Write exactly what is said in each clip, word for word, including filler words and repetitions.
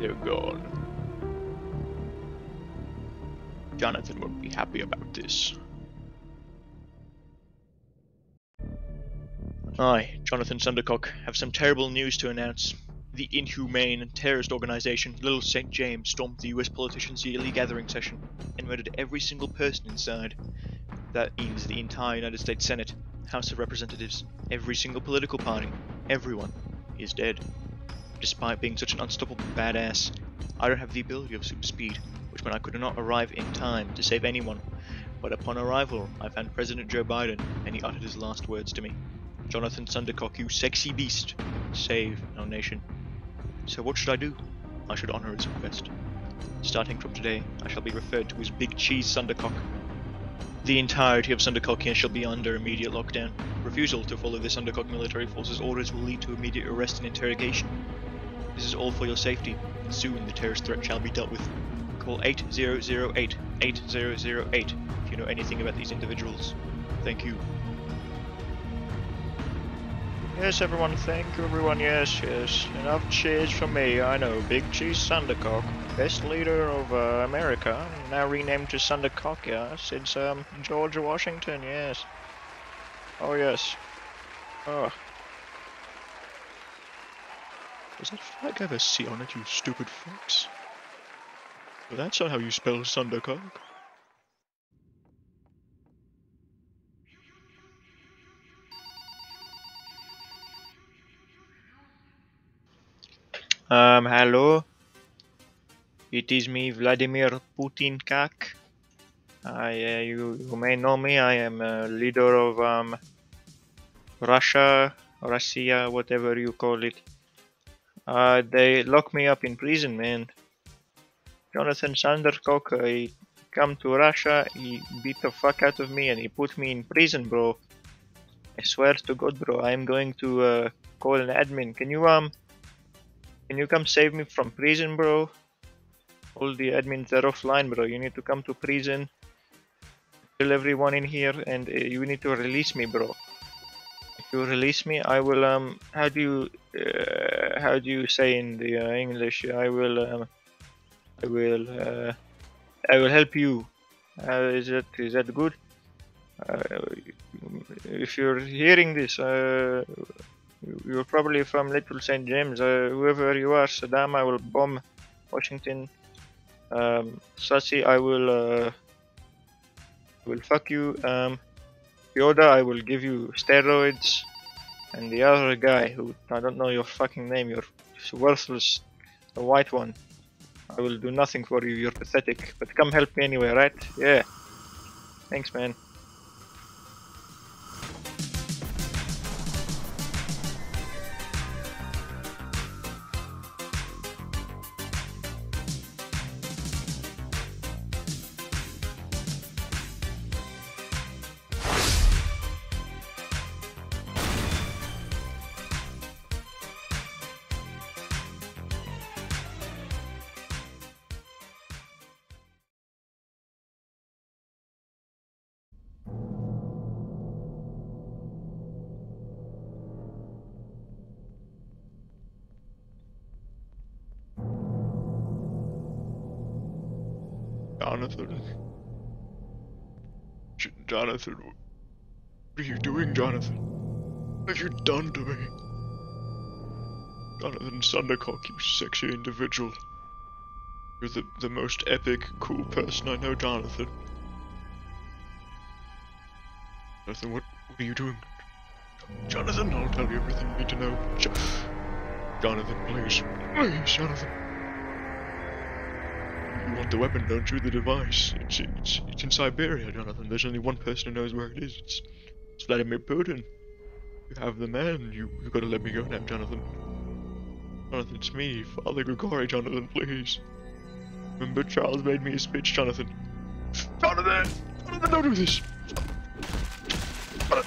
They're gone. Jonathan won't be happy about this. I, Jonathan Sundercock, have some terrible news to announce. The inhumane and terrorist organization Little Saint James stormed the U S politicians' yearly gathering session and murdered every single person inside. That means the entire United States Senate, House of Representatives, every single political party, everyone is dead. Despite being such an unstoppable badass, I don't have the ability of super speed, which meant I could not arrive in time to save anyone. But upon arrival, I found President Joe Biden, and he uttered his last words to me. Jonathan Sundercock, you sexy beast, save our nation. So what should I do? I should honor his request. Starting from today, I shall be referred to as Big Cheese Sundercock. The entirety of Sundercockia shall be under immediate lockdown. Refusal to follow the Sundercock military force's orders will lead to immediate arrest and interrogation. This is all for your safety, and soon the terrorist threat shall be dealt with. Call eight zero zero eight, eight zero zero eight if you know anything about these individuals. Thank you. Yes, everyone, thank you, everyone, yes, yes. Enough cheers from me, I know. Big Cheese Sundercock, best leader of uh, America, now renamed to Sundercockia since um, George Washington, yes. Oh, yes. Oh. Does that flag have a C on it, you stupid fucks? Well, that's not how you spell Sundercock. Um, hello? It is me, Vladimir Putin Kak. I, uh, you, you may know me, I am a leader of, um, Russia, Russia, whatever you call it. Uh, they locked me up in prison, man. Jonathan Sundercock, uh, he come to Russia, he beat the fuck out of me and he put me in prison, bro. I swear to God, bro, I am going to, uh, call an admin. Can you, um, can you come save me from prison, bro? All the admins are offline, bro. You need to come to prison, kill everyone in here, and uh, you need to release me, bro. If you release me, I will, um, how do you, uh, how do you say in the uh, English? I will, um, I will, uh, I will help you. Uh, is that, is that good? Uh, if you're hearing this, uh, you're probably from Little Saint James. Uh, whoever you are, Saddam, I will bomb Washington. Um, Sassy, I will, uh, will fuck you. Um, Yoda, I will give you steroids. And the other guy, who I don't know your fucking name, you're worthless, the white one. I will do nothing for you, you're pathetic. But come help me anyway, right? Yeah. Thanks, man. Jonathan. J Jonathan. What are you doing, Jonathan? What have you done to me? Jonathan Sundercock, you sexy individual. You're the, the most epic, cool person I know, Jonathan. Jonathan, what, what are you doing? Jonathan, I'll tell you everything you need to know. Jo Jonathan, please. Please, Jonathan. You want the weapon, don't you? The device. It's, it's, it's in Siberia, Jonathan. There's only one person who knows where it is. It's, it's Vladimir Putin. You have the man. You, you gotta let me go now, Jonathan. Jonathan, it's me, Father Grigori, Jonathan, please. Remember Charles made me a speech, Jonathan. Jonathan! Jonathan, don't do this! Jonathan.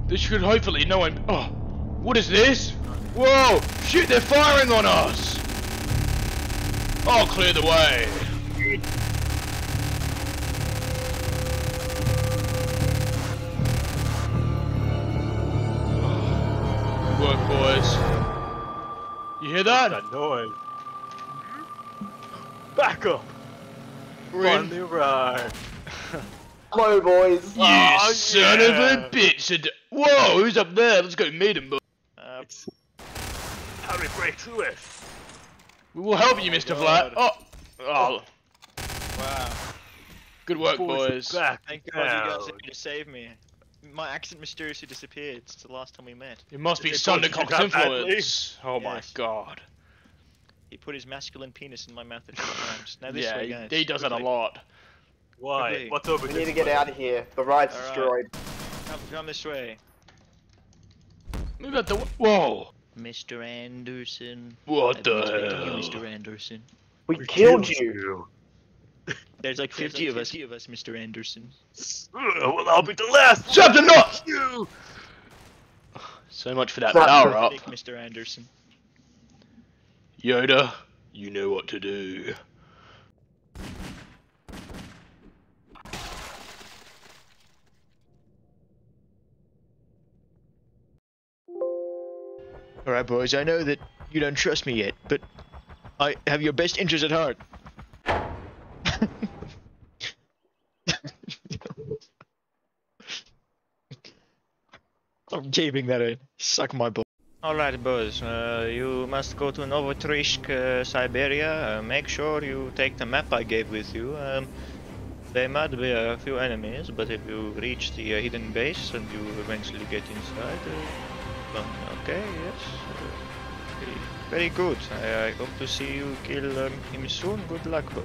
This should hopefully no one. Oh, what is this? Whoa! Shit! They're firing on us! I'll clear the way. Good work, boys. You hear that? That noise. Back up. We're in. Finally arrived. Hello, boys. You Oh, son yeah. of a bitch! And- Whoa! Who's up there? Let's go meet him. Uh, How do we break through it? We will help you, Mister Flat. Oh, oh, wow. good work, Boys, boys. Back Thank God you guys down. are here to save me. My accent mysteriously disappeared since the last time we met. It must be They told you Sundercock's that badly? influence. Oh my Yes. god. He put his masculine penis in my mouth a few times. Now this Yeah, way, he, guys. he does that a quickly. lot. Why? Quickly. What's over We this need to get way? out of here. The ride's Alright. destroyed. Come, come this way. Move out the. Whoa! Mister Anderson. What I've the been expecting hell? you, Mister Anderson. We, We killed you. There's like fifty of us, of us, Mister Anderson. Uh, well, I'll be the last. Shut the nuts! You. So much for that Shut power the- up. Big Mister Anderson. Yoda, you know what to do. Alright, boys, I know that you don't trust me yet, but I have your best interest at heart. I'm keeping that in. Suck my butt. Alright, boys, uh, you must go to Novotrishk, uh, Siberia. Uh, make sure you take the map I gave with you. Um, there might be a few enemies, but if you reach the uh, hidden base and you eventually get inside, uh, well, okay, yes. Uh, very, very good. I, I hope to see you kill um, him soon. Good luck, boys.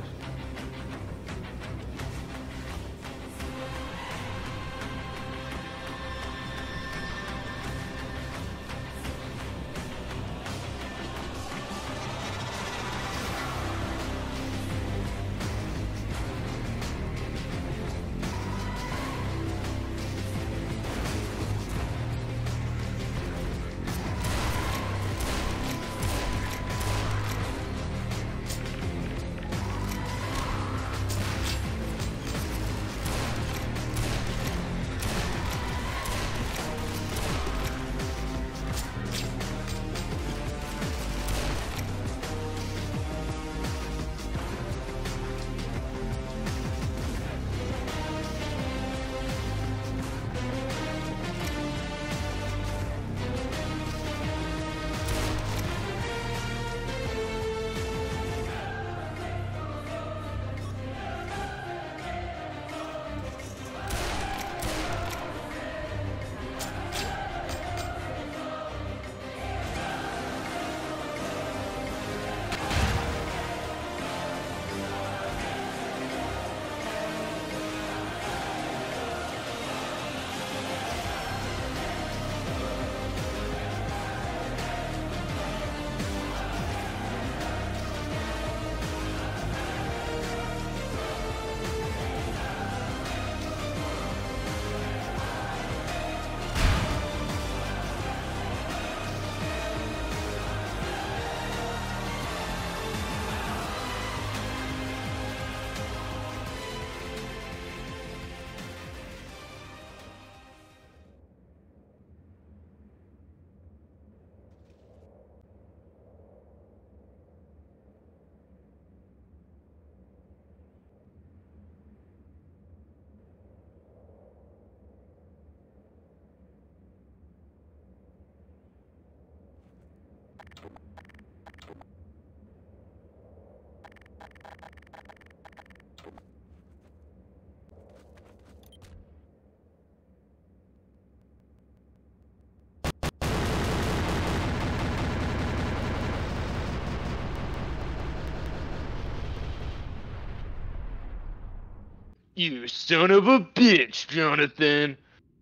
You son of a bitch, Jonathan.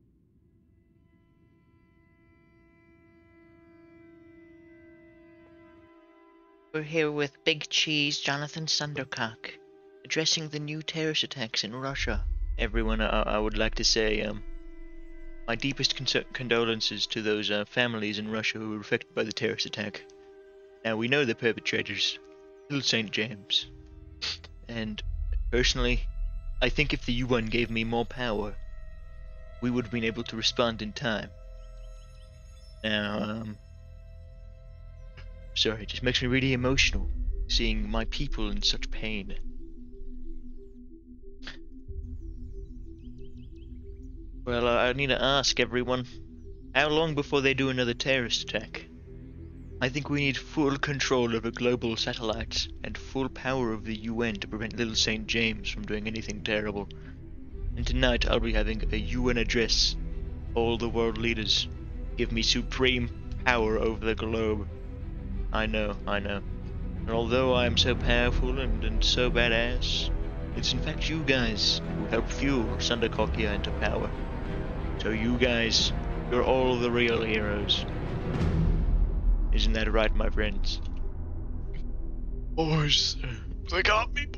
We're here with Big Cheese Jonathan Sundercock, addressing the new terrorist attacks in Russia. Everyone, I, I would like to say, um, My deepest con- condolences to those uh, families in Russia who were affected by the terrorist attack. Now, we know the perpetrators, Little Saint James. And, personally, I think if the U N gave me more power, we would have been able to respond in time. Now, um... sorry, it just makes me really emotional, seeing my people in such pain. Well, uh, I need to ask everyone, how long before they do another terrorist attack? I think we need full control over global satellites and full power of the U N to prevent Little Saint James from doing anything terrible. And tonight I'll be having a U N address. All the world leaders give me supreme power over the globe. I know, I know. And although I am so powerful and, and so badass, it's in fact you guys who help fuel Sundercokia into power. So you guys, you're all the real heroes. Isn't that right, my friends? Boys, they got me.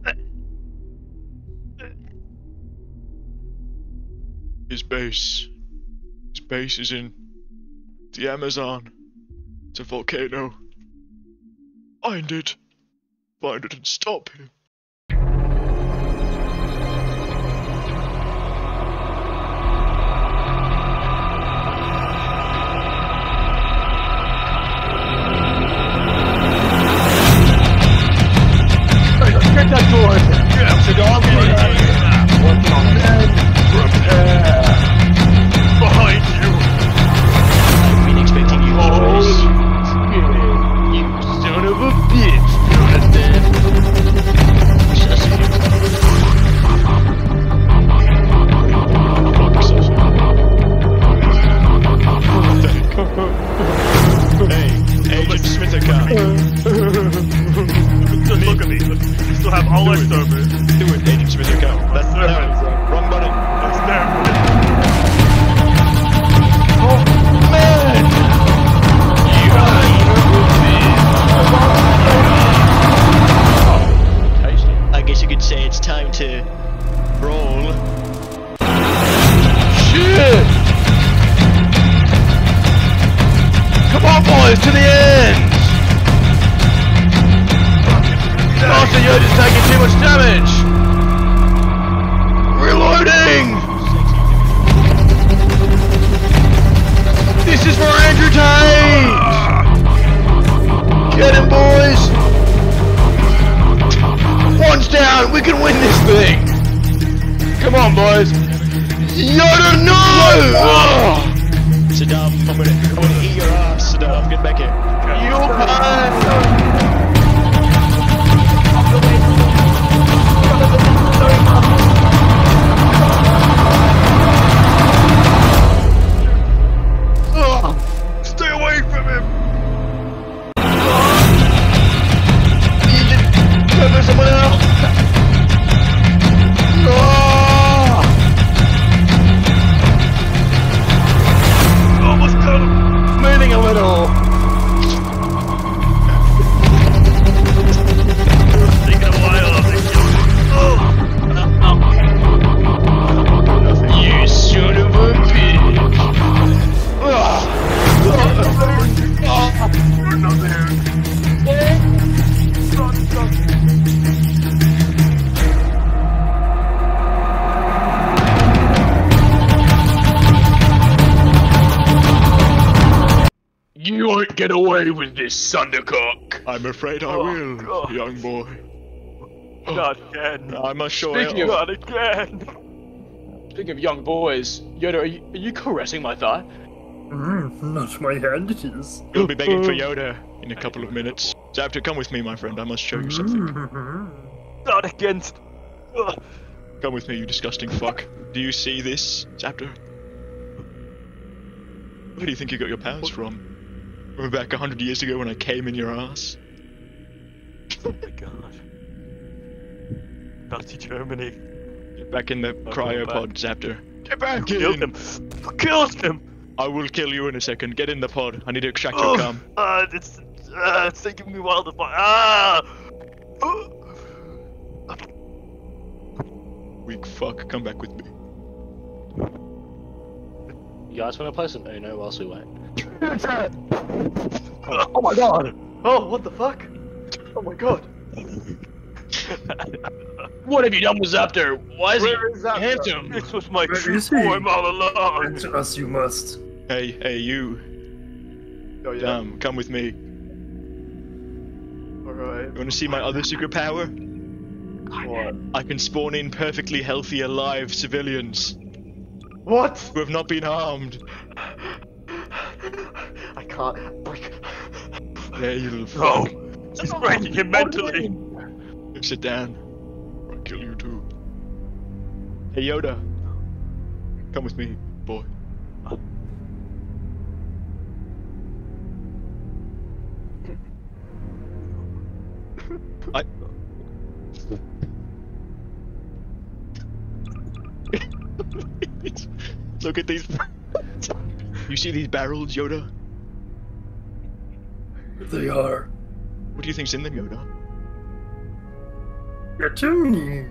His base. His base is in the Amazon. It's a volcano. Find it. Find it and stop him. Get that door open! Yeah, Saddam, get it out of here! Working on it. Prepare! Behind you! I've been expecting you always. You son of a bitch! You understand? Hey, Agent Smith-a-Cock. Just look at me. You still have all left over. Do it, Agent Smith-a-Cock. That's That's no, there. wrong button. That's there. Oh, man! I guess you could say it's time to roll. Shit! Come on, boys, to the end! Master Yoda's taking too much damage! Reloading! This is for Andrew Tate! Get him, boys! One's down, we can win this thing! Come on, boys! Yoda, no! Oh. Saddam, I'm gonna, I'm gonna eat your ass, Saddam. Get back here. You can! Oh, stay away from him! Egypt, cover someone else! Oh! Almost got him! Moving a little! Taking a while. They killed me. Oh! You son of a bitch! We're not there. Run, run. You won't get away with this, Sundercock! I'm afraid I Oh, will, God. young boy. Not again. I must show Speaking you. of- Not again. Speaking of young boys, Yoda, are you, are you caressing my thigh? Mm, not my hand, it is. You'll be begging for Yoda in a couple of minutes. Zapter, come with me, my friend. I must show you something. Not against. Ugh. Come with me, you disgusting fuck. Do you see this, Zapter? Where do you think you got your powers from? From back a hundred years ago when I came in your ass? Oh my god. Nazi Germany. Get back in the go cryopod, Zapter. Get back Killed in! him. Killed him. I will kill you in a second. Get in the pod. I need to extract Oh, your cum. uh, it's, uh, it's taking me a while to find. Ah! Oh. Weak fuck, come back with me. You guys want to play some Uno whilst we wait? Oh my god! Oh, what the fuck? Oh my god! What have you done with Zaptor? Why is Where he is Zaptor? handsome? This was my Where true is he? form all along! Enter us you must. Hey, hey, you. Oh yeah. Um, come with me. Alright. You want to see my other secret power? What? I can spawn in perfectly healthy, alive civilians What? who have not been harmed. I can't break. Yeah, you little No! fuck. He's breaking him mentally! Sit down. I'll kill you too. Hey, Yoda. Come with me, boy. I... Look at these. You see these barrels, Yoda? They are. What do you think's in them, Yoda? Get to me.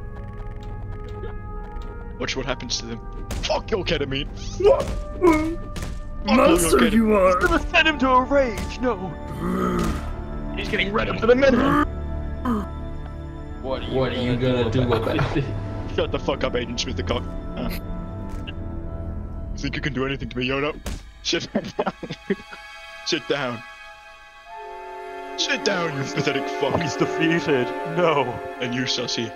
Watch what happens to them. Fuck your ketamine. What? Monster okay. you are. Gonna send him to a rage, no! He's getting red up to the middle. What are you, what are you gonna do about it? Shut the fuck up, Agent Smith the cock. Uh. You think you can do anything to me, Yoda? Sit down. Sit down. Sit down, you pathetic fuck. He's defeated, no! And you, sussy.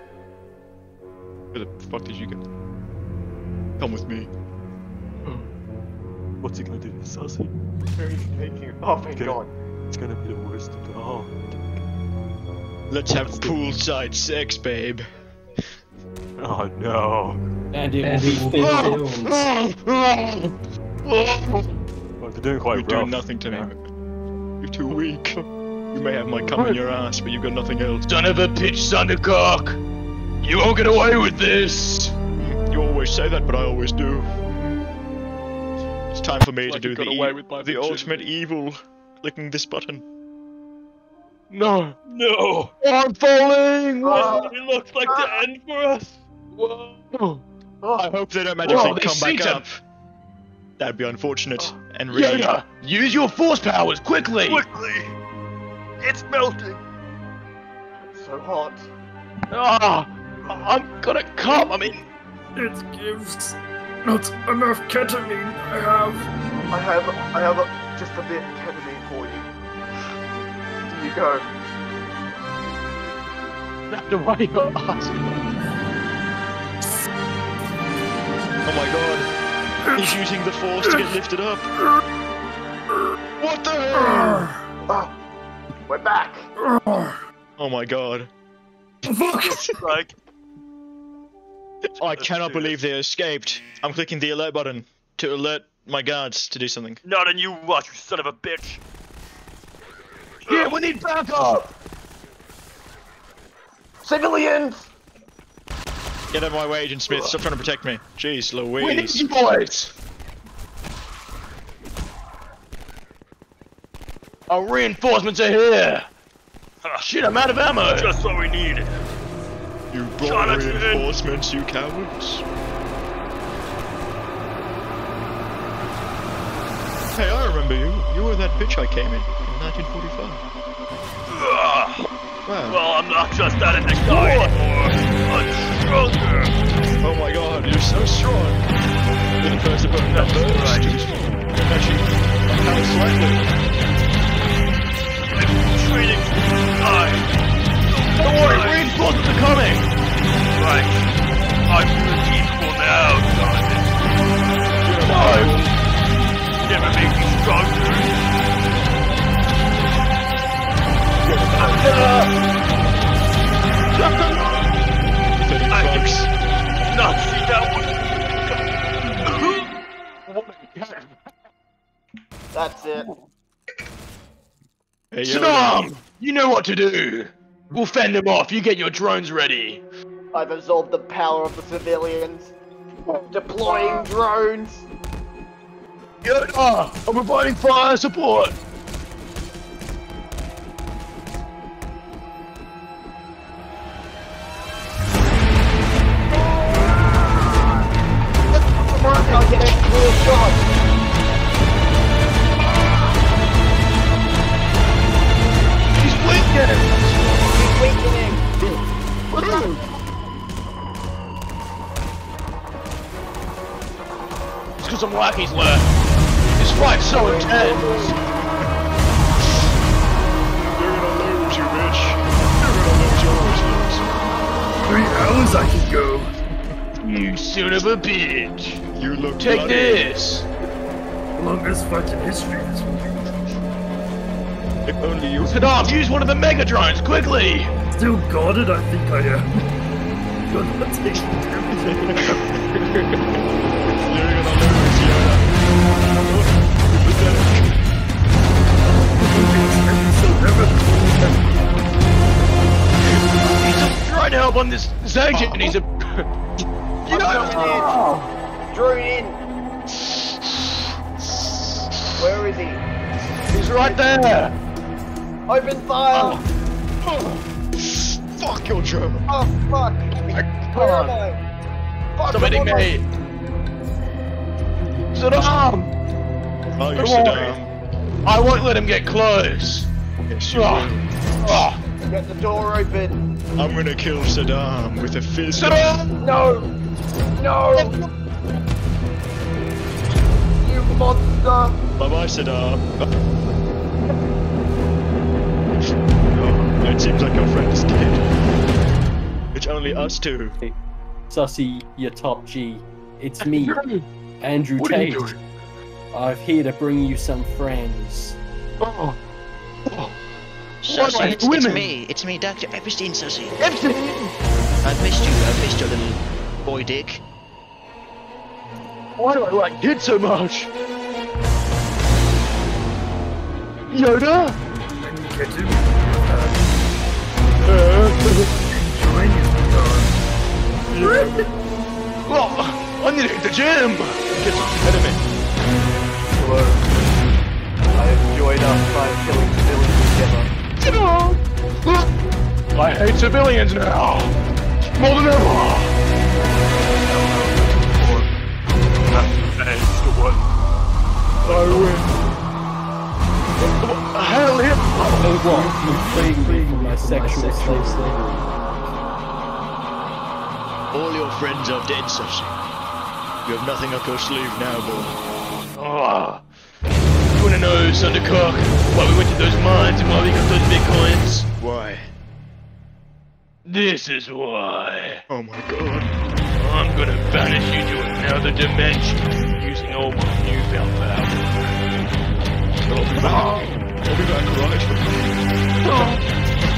Where the fuck did you go? Come with me. What's he gonna do to Sussy? He's making. Oh, thank Okay. God. It's gonna be the worst of all. Let's have poolside sex, babe. Oh no. And it will be filmed. Well, they're doing quite You're rough. doing nothing to me. You're too weak. You may have my cum in your ass, but you've got nothing else. Son of a bitch, Thundercock! You won't get away with this! You always say that, but I always do. It's time for me It's to like do you the, got e away with my the virginity. ultimate evil. Clicking this button. No! No! I'm falling! Oh. What? It looks like the end for us! Whoa! I hope they don't magically Whoa, they come back synced up. That'd be unfortunate and really. Yoda! Use your force powers, quickly! Quickly! It's melting! It's so hot. Ah! I'm gonna come, I mean... It gives not enough ketamine. I have. I have, I have a, just a bit of ketamine for you. Here you go. That's why you're asking. Oh my god. He's using the force to get lifted up. What the hell? Oh, we're back. Oh my god. Fuck! Like, I cannot believe they escaped. I'm clicking the alert button to alert my guards to do something. not on you watch, you son of a bitch! Yeah, we need backup! Civilians! Get out of my way, Agent Smith. Stop trying to protect me. Jeez We need Louise. you boys! Our reinforcements are here! Shit, I'm out of ammo! Just what we needed. You brought Jonathan! reinforcements, you cowards. Hey, I remember you. You were that bitch I came in in nineteen forty-five. Ugh. Wow. Well, I'm not just that in the guy anymore. I'm stronger. Oh my god, you're so strong. You're the first to put that That's burst. right. Actually, kind of slightly. I'm training to die. Don't worry, reinforcements are coming! Right. I'm your equal now, Jonathan. No! Never make me stronger. Pathetic I can fucks. not see that one. That's it. Hey, yo. Saddam! You know what to do! We'll fend them off, you get your drones ready! I've absorbed the power of the civilians. Deploying drones. Yoda! I'm providing fire support! I'll get it. It's because some lackeys left. This fight's so intense. You're gonna lose, you bitch. You're gonna lose your business. Three hours I can go. You son of a bitch. You look Take bloody. this. Longest fight in history this will be. If only you. Saddam, use one of the mega drones quickly. Still guarded, I think I am. You're not taking damage. You're gonna lose, Yoda. Pathetic. He's just trying to help on this section. Oh. He's a. You know. Drone in. Where is he? He's right there. Open fire! Oh. Fuck your German. Oh fuck! Where am I? Fuck, Somebody I'm on my- made. Saddam! Oh, you Come Saddam. I won't let him get close. Yes, you Oh. will. Oh. Get the door open. I'm gonna kill Saddam with a fizz. Saddam! No! No! You monster! Bye bye, Saddam. Oh, it seems like your friend is dead. It's only us two. Sussy, your top G. It's me, Andrew What are you Tate. doing? I'm here to bring you some friends. Oh. Oh. Sussy, my it's, it's women? me. It's me, Doctor Epstein, Sussy. Epstein! I've missed you. I've missed your little boy dick. Why do I like kids so much? Yoda? When you get him, Uh, join you. well, I need to hit the gym. Get some ketamine. Hello. I have joined us by killing civilians together. I hate civilians now. More than ever. I win. Hell yeah. Oh, what? You freed me from my sexual slavery. All your friends are dead, Sussy. You have nothing up your sleeve now, boy. Oh. You wanna know, Thundercock, why we went to those mines and why we got those bitcoins? Why? This is why. Oh my god. I'm gonna banish you to another dimension using all my newfound power. I'll be back. I'll be back right.